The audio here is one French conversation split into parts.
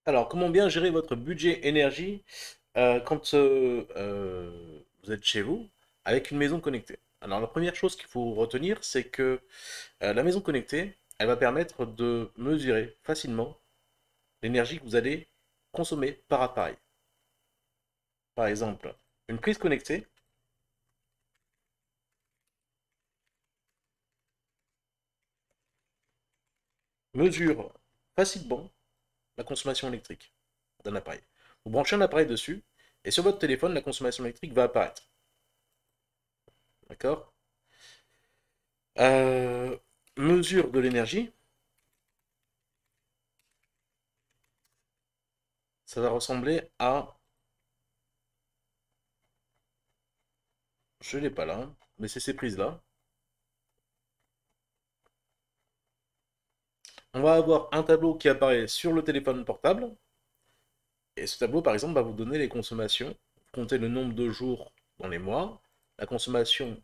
Alors, comment bien gérer votre budget énergie quand vous êtes chez vous avec une maison connectée? Alors, la première chose qu'il faut retenir, c'est que la maison connectée, elle va permettre de mesurer facilement l'énergie que vous allez consommer par appareil. Par exemple, une prise connectée mesure facilement la consommation électrique d'un appareil. Vous branchez un appareil dessus et sur votre téléphone, la consommation électrique va apparaître. D'accord? Euh, Mesure de l'énergie, ça va ressembler à... Je l'ai pas là, mais c'est ces prises-là. On va avoir un tableau qui apparaît sur le téléphone portable. Et ce tableau, par exemple, va vous donner les consommations, compter le nombre de jours dans les mois, la consommation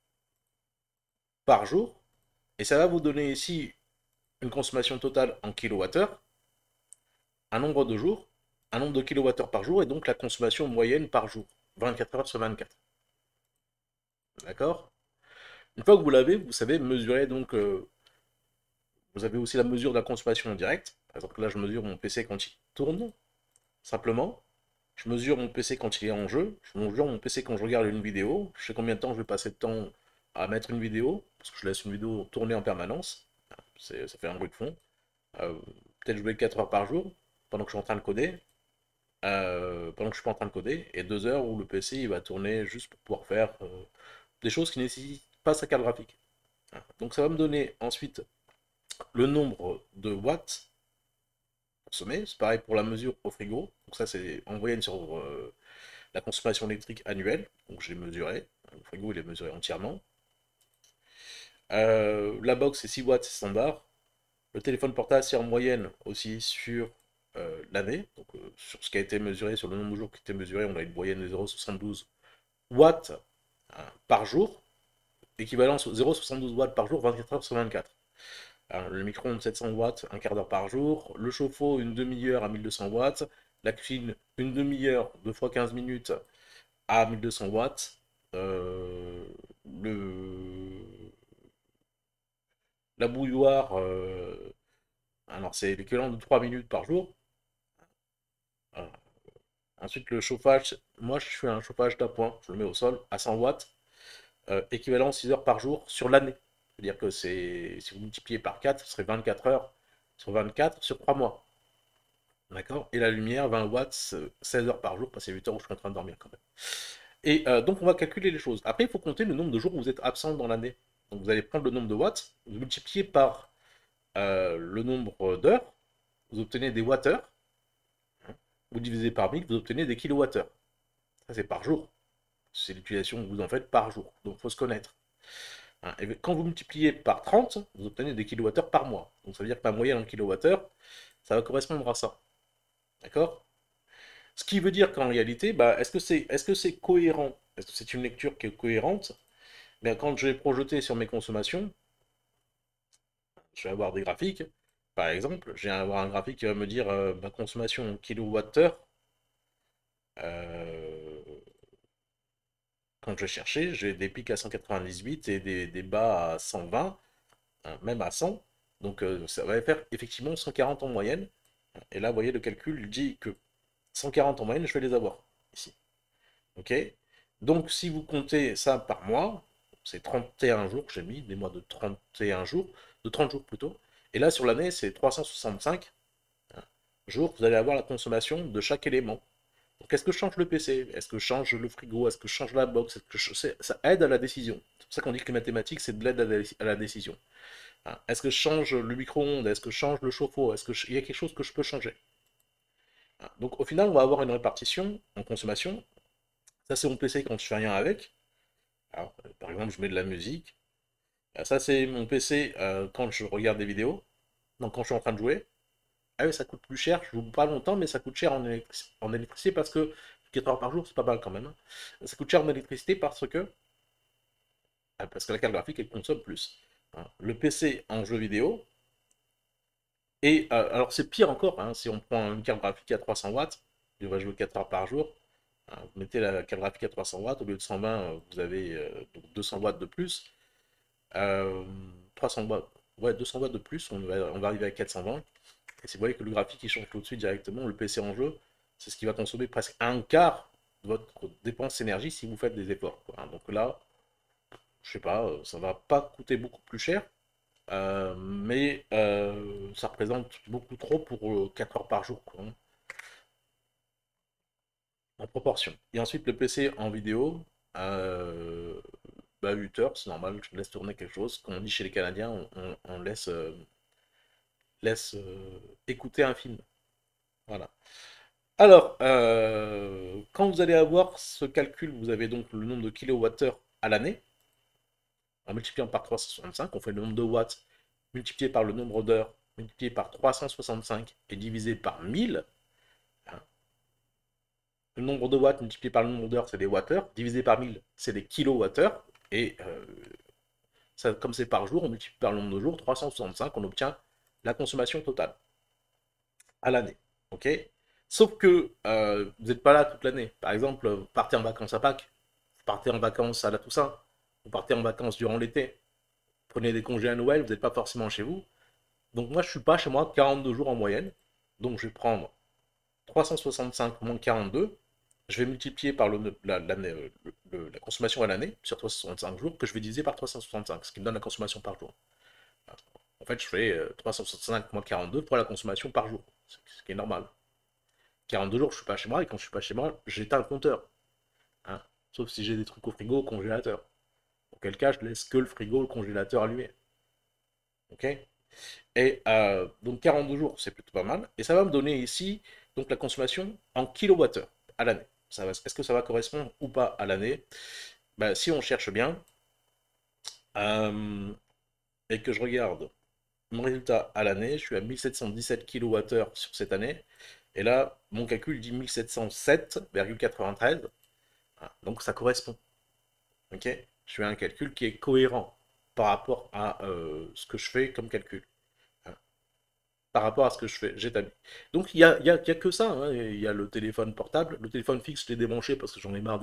par jour. Et ça va vous donner ici une consommation totale en kilowattheures, un nombre de jours, un nombre de kilowattheures par jour, et donc la consommation moyenne par jour. 24 heures sur 24. D'accord? Une fois que vous l'avez, vous savez mesurer donc vous avez aussi la mesure de la consommation en direct. Par exemple, là, je mesure mon PC quand il tourne, simplement. Je mesure mon PC quand il est en jeu. Je mesure mon PC quand je regarde une vidéo. Je sais combien de temps je vais passer de temps à mettre une vidéo, parce que je laisse une vidéo tourner en permanence. Ça fait un bruit de fond. Euh, Peut-être jouer 4 heures par jour, pendant que je suis en train de coder. Pendant que je suis pas en train de coder. Et 2 heures où le PC il va tourner juste pour pouvoir faire des choses qui ne nécessitent pas sa carte graphique. Donc ça va me donner ensuite le nombre de watts consommés. C'est pareil pour la mesure au frigo. Donc ça, c'est en moyenne sur la consommation électrique annuelle. Donc j'ai mesuré. Le frigo, il est mesuré entièrement. La box, c'est 6 watts, c'est standard. Le téléphone portable, c'est en moyenne aussi sur l'année. Donc sur ce qui a été mesuré, sur le nombre de jours qui a été mesuré, on a une moyenne de 0,72 watts par jour. Équivalence 0,72 watts par jour, 24 heures sur 24. Alors, le micro-ondes 700 watts, un quart d'heure par jour. Le chauffe-eau, une demi-heure à 1200 watts. La cuisine, une demi-heure, 2 fois 15 minutes à 1200 watts. Euh, le... La bouilloire, alors c'est l'équivalent de 3 minutes par jour. Voilà. Ensuite, le chauffage, moi je fais un chauffage d'appoint, je le mets au sol à 100 watts, équivalent 6 heures par jour sur l'année. C'est-à-dire que si vous multipliez par 4, ce serait 24 heures sur 24 sur 3 mois. D'accord? Et la lumière, 20 watts, 16 heures par jour, passé 8 heures où je suis en train de dormir quand même. Et donc on va calculer les choses. Après, il faut compter le nombre de jours où vous êtes absent dans l'année. Donc vous allez prendre le nombre de watts, vous multipliez par le nombre d'heures, vous obtenez des watts-heures, hein. Vous divisez par 1000, vous obtenez des kilowattheures. Ça c'est par jour. C'est l'utilisation que vous en faites par jour. Donc il faut se connaître, hein. Et quand vous multipliez par 30, vous obtenez des kilowattheures par mois. Donc ça veut dire que ma moyenne en kilowattheures, ça va correspondre à ça. D'accord? Ce qui veut dire qu'en réalité, bah, est-ce que c'est cohérent? Est-ce que c'est une lecture qui est cohérente? Bien, quand je vais projeter sur mes consommations, je vais avoir des graphiques. Par exemple, je vais avoir un graphique qui va me dire ma consommation en kilowattheure. Euh, Quand je vais chercher, j'ai des pics à 198 et des bas à 120, hein, même à 100. Donc ça va faire effectivement 140 en moyenne. Et là, vous voyez, le calcul dit que 140 en moyenne, je vais les avoir ici. Ok? Donc, si vous comptez ça par mois, c'est 31 jours que j'ai mis, des mois de 31 jours, de 30 jours plutôt. Et là, sur l'année, c'est 365 jours, vous allez avoir la consommation de chaque élément. Donc, est-ce que je change le PC? Est-ce que je change le frigo? Est-ce que je change la box? Ça aide à la décision. C'est pour ça qu'on dit que les mathématiques, c'est de l'aide à la décision. Hein. Est-ce que je change le micro-ondes? Est-ce que je change le chauffe-eau? Il y a quelque chose que je peux changer? Hein. Donc, au final, on va avoir une répartition en consommation. Ça, c'est mon PC quand je fais rien avec. Alors, par exemple, je mets de la musique. Ça, c'est mon PC quand je regarde des vidéos. Donc, quand je suis en train de jouer. Ah oui, ça coûte plus cher. Je joue pas longtemps, mais ça coûte cher en électricité parce que 4 heures par jour, c'est pas mal quand même, hein. Ça coûte cher en électricité parce que la carte graphique, elle consomme plus. Hein. Le PC en jeu vidéo, Et alors c'est pire encore, hein, si on prend une carte graphique à 300 watts, il va jouer 4 heures par jour. Hein, vous mettez la carte graphique à 300 watts, au lieu de 120, vous avez donc 200 watts de plus. 300 watts, ouais, 200 watts de plus, on va arriver à 420. Et si vous voyez que le graphique il change tout de suite directement, le PC en jeu, c'est ce qui va consommer presque un quart de votre dépense énergie si vous faites des efforts, quoi. Hein. Donc là, je sais pas, ça va pas coûter beaucoup plus cher, mais ça représente beaucoup trop pour 4 heures par jour, quoi, hein, en proportion. Et ensuite, le PC en vidéo, euh, bah 8 heures, c'est normal, je laisse tourner quelque chose. Comme on dit chez les Canadiens, on laisse écouter un film. Voilà. Alors, quand vous allez avoir ce calcul, vous avez donc le nombre de kilowattheures à l'année, en multipliant par 365, on fait le nombre de watts multiplié par le nombre d'heures, multiplié par 365 et divisé par 1000. Hein. Le nombre de watts multiplié par le nombre d'heures, c'est des wattheures, divisé par 1000, c'est des kilowattheures. Et ça, comme c'est par jour, on multiplie par le nombre de jours, 365, on obtient la consommation totale à l'année. Ok. Sauf que vous n'êtes pas là toute l'année. Par exemple, vous partez en vacances à Pâques, vous partez en vacances à la Toussaint, vous partez en vacances durant l'été, prenez des congés à Noël, vous n'êtes pas forcément chez vous. Donc moi, je suis pas chez moi 42 jours en moyenne. Donc je vais prendre 365 moins 42. Je vais multiplier par la consommation à l'année sur 365 jours que je vais diviser par 365, ce qui me donne la consommation par jour. En fait, je fais 365 moins 42 pour la consommation par jour, ce qui est normal. 42 jours, je suis pas chez moi, et quand je suis pas chez moi, j'éteins le compteur. Hein. Sauf si j'ai des trucs au frigo, au congélateur. Auquel cas, je laisse que le frigo, le congélateur allumé. Ok. Et donc 42 jours, c'est plutôt pas mal. Et ça va me donner ici donc la consommation en kilowattheure à l'année. Est-ce que ça va correspondre ou pas à l'année? Ben, si on cherche bien euh, et que je regarde mon résultat à l'année, je suis à 1717 kWh sur cette année. Et là, mon calcul dit 1707,93. Ah, donc ça correspond. Ok. Je fais un calcul qui est cohérent par rapport à ce que je fais comme calcul. Hein. Par rapport à ce que je fais, j'établis. Donc il y a que ça. Hein. Il y a le téléphone portable. Le téléphone fixe, je l'ai débranché parce que j'en ai marre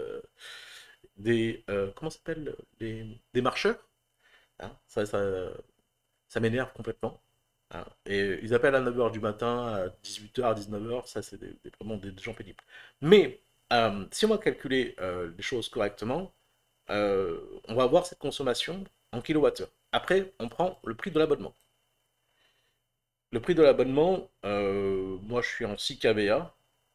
des comment ça s'appelle des marcheurs. Hein. Ça m'énerve complètement. Hein. Et ils appellent à 9h du matin, à 18h, à 19h, ça c'est vraiment des gens pénibles. Mais si on va calculer les choses correctement, on va avoir cette consommation en kilowattheure. Après, on prend le prix de l'abonnement. Le prix de l'abonnement, moi je suis en 6 kVA.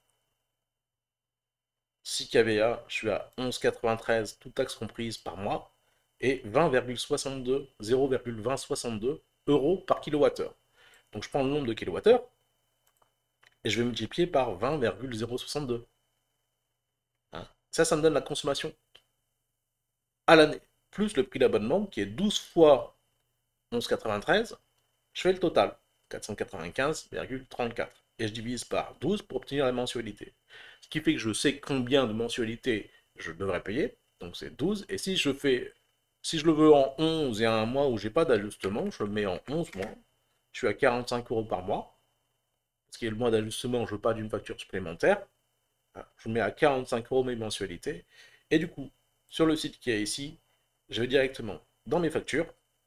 6 kVA, je suis à 11,93, toutes taxes comprises par mois, et 20,62, 0,2062 euros par kilowattheure. Donc je prends le nombre de kilowattheures et je vais multiplier par 20,062. Hein. Ça me donne la consommation à l'année, plus le prix d'abonnement qui est 12 fois 11,93. Je fais le total, 495,34. Et je divise par 12 pour obtenir la mensualité. Ce qui fait que je sais combien de mensualités je devrais payer. Donc c'est 12. Et si je le veux en 11 et un mois où j'ai pas d'ajustement, je le mets en 11 mois. Je suis à 45 euros par mois. Ce qui est le mois d'ajustement, je ne veux pas d'une facture supplémentaire. Je mets à 45 euros mes mensualités. Et du coup, sur le site qui est ici, je vais directement dans mes factures.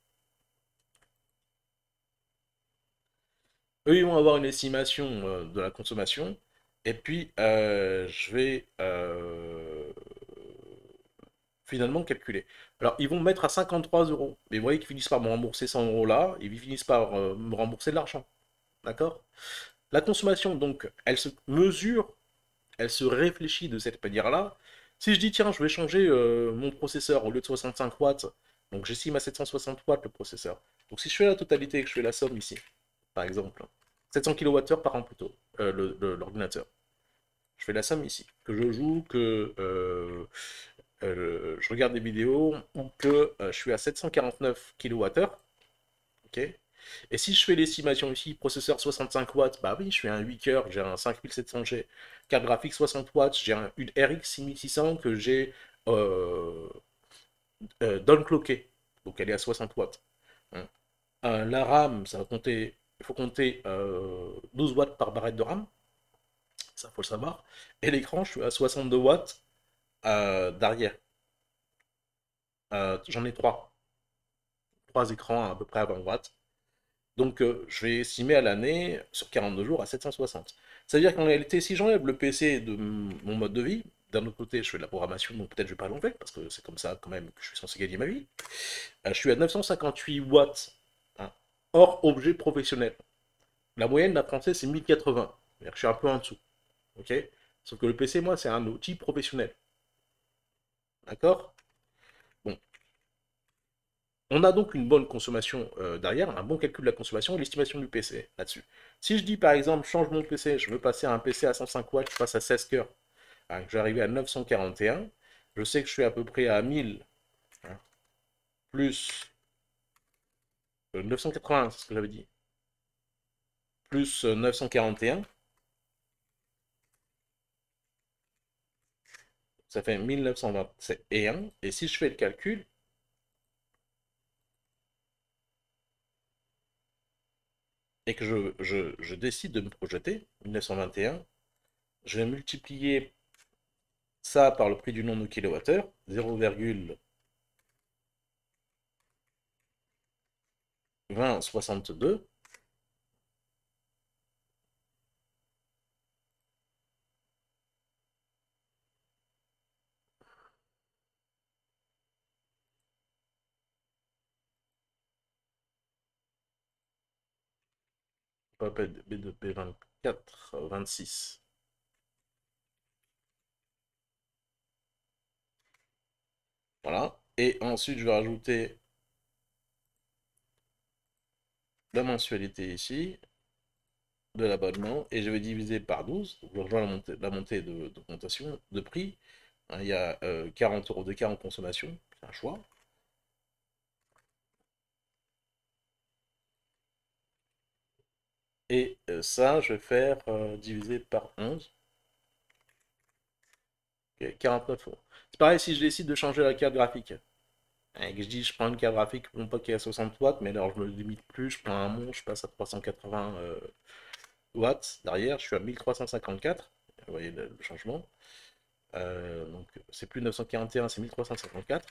Eux, ils vont avoir une estimation de la consommation. Et puis, je vais finalement calculer. Alors, ils vont me mettre à 53 euros. Mais vous voyez qu'ils finissent par me rembourser 100 euros là. Et ils finissent par me rembourser de l'argent. D'accord? La consommation, donc, elle se mesure, elle se réfléchit de cette manière-là. Si je dis, tiens, je vais changer mon processeur au lieu de 65 watts, donc j'estime à 760 watts le processeur. Donc si je fais la totalité et que je fais la somme ici, par exemple, 700 kWh par an plutôt, l'ordinateur. Je fais la somme ici. Que je joue, que je regarde des vidéos, ou que je suis à 749 kWh. Ok. Et si je fais l'estimation ici, processeur 65 watts, bah oui, je fais un 8 coeurs, j'ai un 5700G. Carte graphique 60 watts, j'ai une RX 6600 que j'ai euh, downclocké. Donc elle est à 60 watts. Hein. La RAM, ça va compter il faut compter 12 watts par barrette de RAM, ça faut le savoir. Et l'écran, je suis à 62 watts d'arrière. J'en ai trois écrans à peu près à 20 watts. Donc je vais estimer à l'année, sur 42 jours, à 760. Ça veut dire qu'en réalité, si j'enlève le PC de mon mode de vie, d'un autre côté, je fais de la programmation, donc peut-être je vais pas l'enlever, parce que c'est comme ça quand même que je suis censé gagner ma vie. Je suis à 958 watts, hein, hors objet professionnel. La moyenne d'un français, c'est 1080. C'est-à-dire que je suis un peu en dessous. Ok. Sauf que le PC, moi, c'est un outil professionnel. D'accord. Bon. On a donc une bonne consommation derrière, un bon calcul de la consommation et l'estimation du PC là-dessus. Si je dis par exemple, change mon PC, je veux passer à un PC à 105 watts, je passe à 16 cœurs, hein, je vais arriver à 941, je sais que je suis à peu près à 1000, hein, plus 980, c'est ce que j'avais dit, plus 941, ça fait 1921, et si je fais le calcul, et que je décide de me projeter, 1921, je vais multiplier ça par le prix du nombre de kilowattheures, 0,2062, pas B2, B24, 26. Voilà. Et ensuite, je vais rajouter la mensualité ici, de l'abonnement, et je vais diviser par 12. Donc, je rejoins la montée d'augmentation de prix. Hein, il y a 40 euros d'écart en consommation, c'est un choix. Et ça, je vais faire diviser par 11. Ok, 49 euros. C'est pareil si je décide de changer la carte graphique. Et que je dis, je prends une carte graphique, non pas qui est à 60 watts, mais alors je me limite plus, je prends un mont, je passe à 380 watts. Derrière, je suis à 1354. Vous voyez le changement. Donc, c'est plus 941, c'est 1354.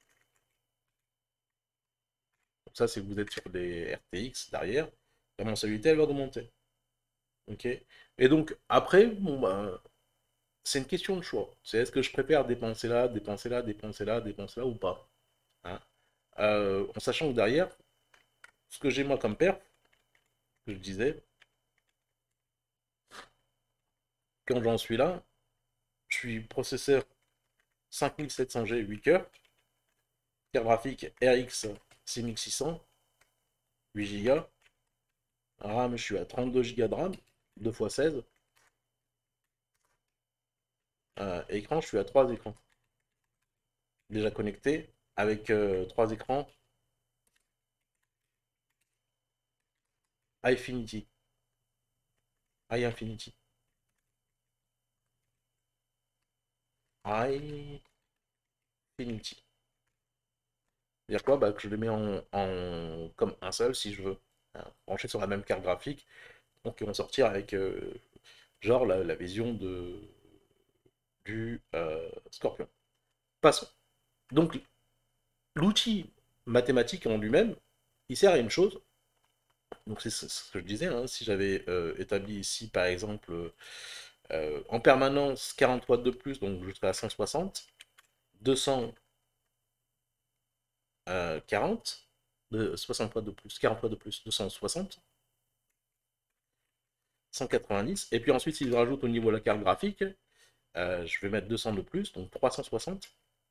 Donc ça, c'est que vous êtes sur des RTX derrière. La mensualité, elle va augmenter. Ok. Et donc, après, bon, bah, c'est une question de choix. C'est est-ce que je préfère dépenser là, dépenser là, dépenser là, dépenser là ou pas, hein. En sachant que derrière, ce que j'ai moi comme perf, que je disais, quand j'en suis là, je suis processeur 5700G 8 cœurs, carte graphique RX 6600, 8 Go, RAM, je suis à 32 Go de RAM, 2 x 16, écran, je suis à 3 écrans, déjà connectés, avec 3 écrans iFinity, iInfinity, iFinity. C'est-à-dire quoi? Bah, que je les mets comme un seul si je veux, hein, branché sur la même carte graphique, donc ils vont sortir avec genre la vision du Scorpion. Passons. Donc l'outil mathématique en lui-même, il sert à une chose. Donc c'est ce que je disais, hein, si j'avais établi ici par exemple en permanence 40 watts de plus, donc je serais à 160, 240, de 60 watts de plus, 40 watts de plus, 260, 190, et puis ensuite si je rajoute au niveau de la carte graphique, je vais mettre 200 de plus, donc 360,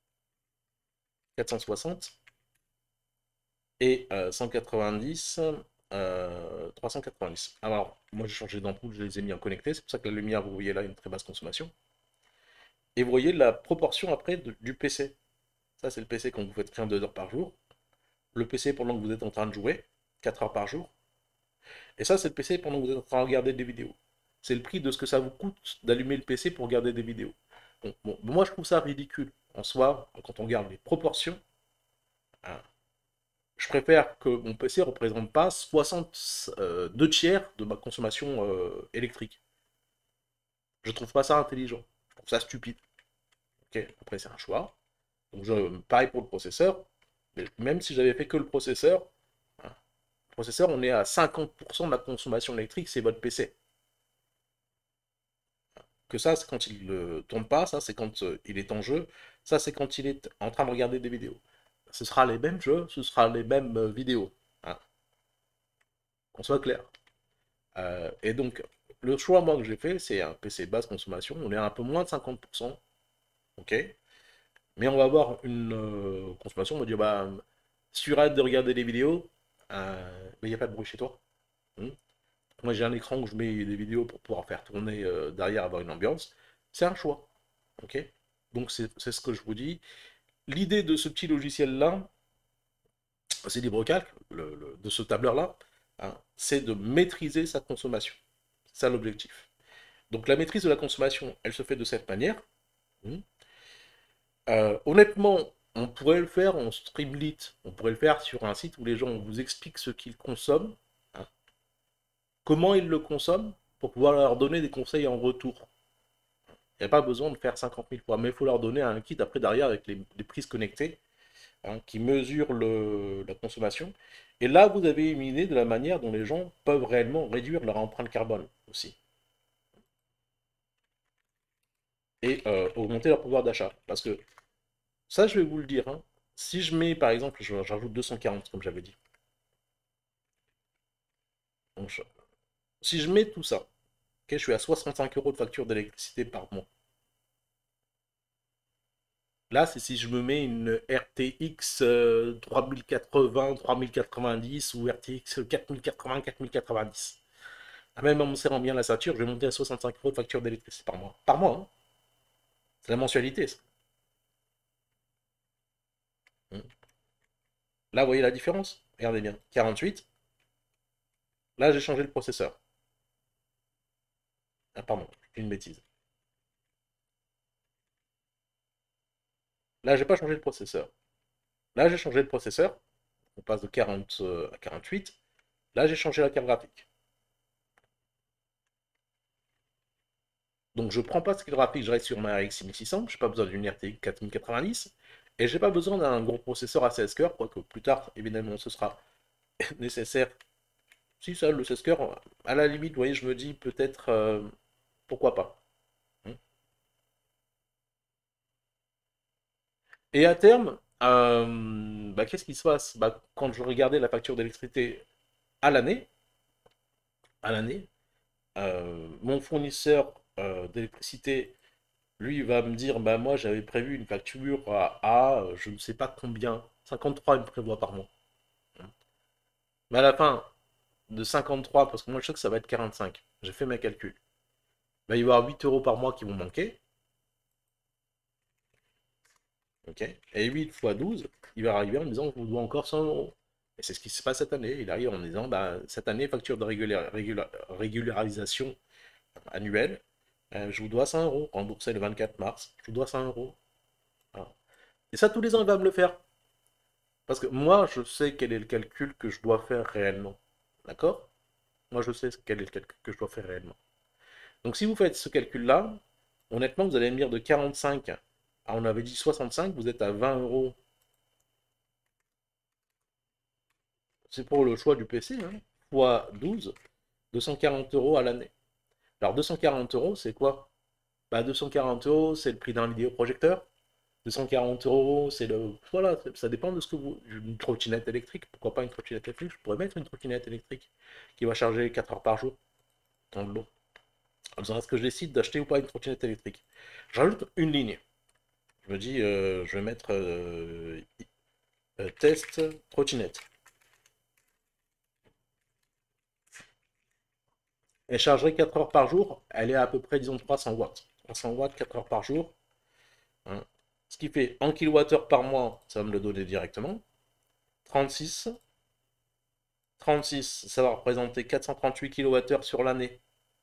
460, et 190, 390. Alors, moi j'ai changé d'ampoule, je les ai mis en connecté, c'est pour ça que la lumière, vous voyez là, une très basse consommation. Et vous voyez la proportion après du PC. Ça, c'est le PC quand vous faites rien 2 heures par jour. Le PC pendant que vous êtes en train de jouer, 4 heures par jour. Et ça, c'est le PC pendant que vous êtes en train de regarder des vidéos. C'est le prix de ce que ça vous coûte d'allumer le PC pour regarder des vidéos. Bon, moi, je trouve ça ridicule. En soi, quand on regarde les proportions, hein, Je préfère que mon PC ne représente pas 2 tiers de ma consommation électrique. Je trouve pas ça intelligent. Je trouve ça stupide. Ok, après, c'est un choix. Donc, pareil pour le processeur. Mais même si j'avais fait que le processeur, hein, le processeur, on est à 50% de la consommation électrique, c'est votre PC. Que ça, c'est quand il ne tourne pas, ça, c'est quand il est en jeu, ça, c'est quand il est en train de regarder des vidéos. Ce sera les mêmes jeux, ce sera les mêmes vidéos. Hein, qu'on soit clair. Et donc, le choix, moi, que j'ai fait, c'est un PC basse consommation. On est à un peu moins de 50%. Ok. Mais on va avoir une consommation. On va dire, bah, si tu arrêtes de regarder des vidéos, il n'y a pas de bruit chez toi. Hmm. Moi, j'ai un écran où je mets des vidéos pour pouvoir faire tourner derrière, avoir une ambiance. C'est un choix. Ok. Donc, c'est ce que je vous dis. L'idée de ce petit logiciel-là, c'est LibreCalc, de ce tableur-là, hein, c'est de maîtriser sa consommation. C'est ça l'objectif. Donc la maîtrise de la consommation, elle se fait de cette manière. Hmm. Honnêtement, on pourrait le faire en Streamlit, on pourrait le faire sur un site où les gens vous expliquent ce qu'ils consomment, hein, comment ils le consomment, pour pouvoir leur donner des conseils en retour. Il n'y a pas besoin de faire 50 000 fois, mais il faut leur donner un kit après derrière avec les prises connectées, hein, qui mesurent la consommation. Et là, vous avez une idée de la manière dont les gens peuvent réellement réduire leur empreinte carbone aussi. Et augmenter leur pouvoir d'achat. Parce que ça, je vais vous le dire, hein. Si je mets, par exemple, j'ajoute 240, comme j'avais dit. Donc, si je mets tout ça, ok, je suis à 65 euros de facture d'électricité par mois. Là, c'est si je me mets une RTX 3080, 3090 ou RTX 4080, 4090. Ah, même en me serrant bien la ceinture, je vais monter à 65 euros de facture d'électricité par mois. Par mois, hein. C'est la mensualité, ça. Hmm. Là, vous voyez la différence? Regardez bien. 48. Là, j'ai changé le processeur. Ah, pardon, j'ai une bêtise. Là, j'ai pas changé le processeur. Là, j'ai changé le processeur. On passe de 40 à 48. Là, j'ai changé la carte graphique. Donc, je prends pas ce carte graphique, je reste sur ma RX 6600. Je n'ai pas besoin d'une RTX 4090. Et j'ai pas besoin d'un gros processeur à 16 cœurs, quoique plus tard, évidemment, ce sera nécessaire. Si ça, le 16 cœurs, à la limite, vous voyez, je me dis peut-être pourquoi pas. Hein. Et à terme, bah, qu'est-ce qui se passe? Bah, quand je regardais la facture d'électricité à l'année, à l'année, mon fournisseur d'électricité, lui, va me dire, bah moi j'avais prévu une facture je ne sais pas combien, 53 il me prévoit par mois. Mais à la fin de 53, parce que moi je sais que ça va être 45, j'ai fait mes calculs. Bah, il va y avoir 8 euros par mois qui vont manquer. Ok. Et 8 fois 12, il va arriver en me disant, je vous dois encore 100 euros. Et c'est ce qui se passe cette année. Il arrive en me disant, bah, cette année, facture de régularisation annuelle, je vous dois 100 euros, remboursé le 24 mars, je vous dois 100 euros. Voilà. Et ça, tous les ans, il va me le faire. Parce que moi, je sais quel est le calcul que je dois faire réellement. D'accord? Moi, je sais quel est le calcul que je dois faire réellement. Donc, si vous faites ce calcul-là, honnêtement, vous allez me dire de 45 à, on avait dit 65, vous êtes à 20 euros. C'est pour le choix du PC, hein, fois 12, 240 euros à l'année. Alors, 240 euros, c'est quoi? Bah, 240 euros, c'est le prix d'un vidéoprojecteur. 240 euros, c'est le. Voilà, ça dépend de ce que vous. Une trottinette électrique, pourquoi pas une trottinette électrique? Je pourrais mettre une trottinette électrique qui va charger 4 heures par jour dans le lot. Alors, est-ce que je décide d'acheter ou pas une trottinette électrique? Je rajoute une ligne. Je me dis, je vais mettre test trottinette. Elle chargerait 4 heures par jour. Elle est à peu près, disons, 300 watts. 300 watts, 4 heures par jour. Hein. Ce qui fait en kilowattheure par mois, ça va me le donner directement. 36. 36, ça va représenter 438 kWh sur l'année.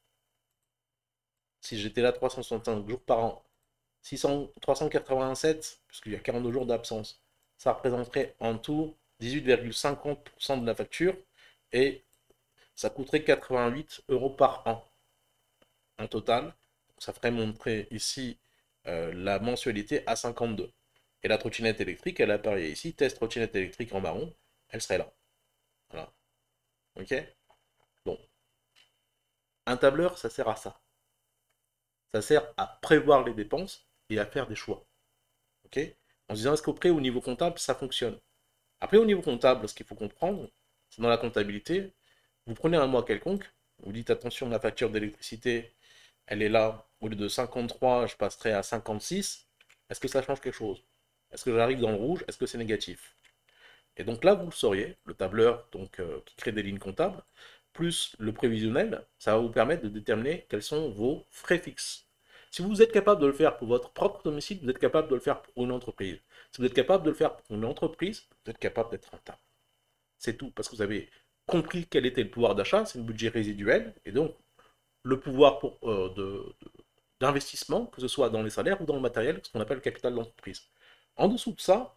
Si j'étais là 365 jours par an. 387, puisqu'il y a 42 jours d'absence. Ça représenterait en tout 18,50% de la facture, et ça coûterait 88 euros par an en total. Ça ferait montrer ici la mensualité à 52. Et la trottinette électrique, elle apparaît ici, test trottinette électrique en marron, elle serait là. Voilà. Ok. Bon. Un tableur, ça sert à ça. Ça sert à prévoir les dépenses et à faire des choix. Ok. En se disant, est-ce qu'au près au niveau comptable, ça fonctionne? Après, au niveau comptable, ce qu'il faut comprendre, c'est dans la comptabilité, vous prenez un mois quelconque, vous dites, attention, ma facture d'électricité, elle est là, au lieu de 53, je passerai à 56. Est-ce que ça change quelque chose? Est-ce que j'arrive dans le rouge? Est-ce que c'est négatif? Et donc là, vous le sauriez, le tableur qui crée des lignes comptables, plus le prévisionnel, ça va vous permettre de déterminer quels sont vos frais fixes. Si vous êtes capable de le faire pour votre propre domicile, vous êtes capable de le faire pour une entreprise. Si vous êtes capable de le faire pour une entreprise, vous êtes capable d'être rentable. C'est tout, parce que vous avez compris quel était le pouvoir d'achat, c'est le budget résiduel, et donc le pouvoir d'investissement, que ce soit dans les salaires ou dans le matériel, ce qu'on appelle le capital d'entreprise. En dessous de ça,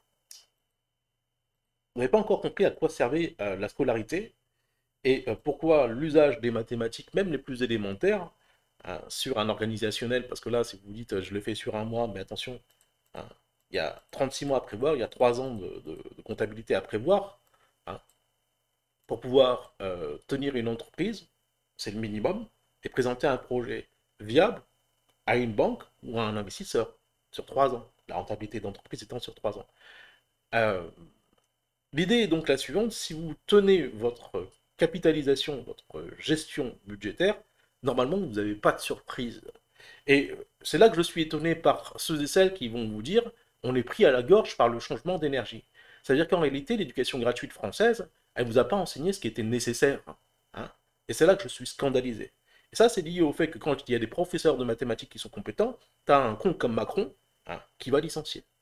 vous n'avez pas encore compris à quoi servait la scolarité et pourquoi l'usage des mathématiques, même les plus élémentaires, sur un organisationnel, parce que là, si vous dites je le fais sur un mois, mais attention, hein, il y a 36 mois à prévoir, il y a 3 ans de comptabilité à prévoir, hein, pour pouvoir tenir une entreprise, c'est le minimum, et présenter un projet viable à une banque ou à un investisseur sur 3 ans. La rentabilité d'entreprise étant sur 3 ans. Euh, L'idée est donc la suivante, si vous tenez votre capitalisation, votre gestion budgétaire, normalement vous n'avez pas de surprise. Et c'est là que je suis étonné par ceux et celles qui vont vous dire on est pris à la gorge par le changement d'énergie. C'est-à-dire qu'en réalité, l'éducation gratuite française, elle ne vous a pas enseigné ce qui était nécessaire. Hein. Et c'est là que je suis scandalisé. Et ça, c'est lié au fait que quand il y a des professeurs de mathématiques qui sont compétents, tu as un con comme Macron, hein, qui va licencier.